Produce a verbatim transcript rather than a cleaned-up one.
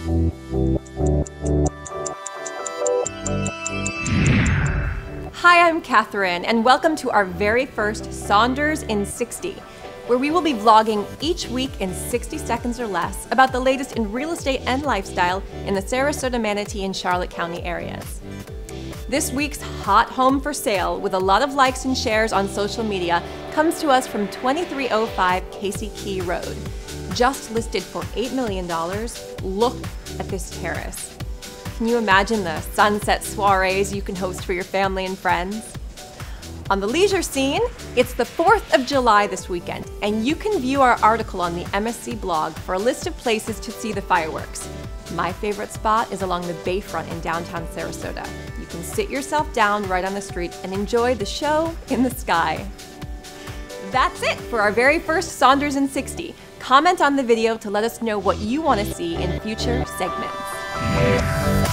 Hi, I'm Catherine, and welcome to our very first Saunders in sixty, where we will be vlogging each week in sixty seconds or less about the latest in real estate and lifestyle in the Sarasota, Manatee, and Charlotte County areas. This week's hot home for sale, with a lot of likes and shares on social media, comes to us from twenty-three oh five Casey Key Road. Just listed for eight million dollars, look at this terrace. Can you imagine the sunset soirees you can host for your family and friends? On the leisure scene, it's the fourth of July this weekend, and you can view our article on the M S C blog for a list of places to see the fireworks. My favorite spot is along the bayfront in downtown Sarasota. You can sit yourself down right on the street and enjoy the show in the sky. That's it for our very first Saunders in sixty. Comment on the video to let us know what you want to see in future segments.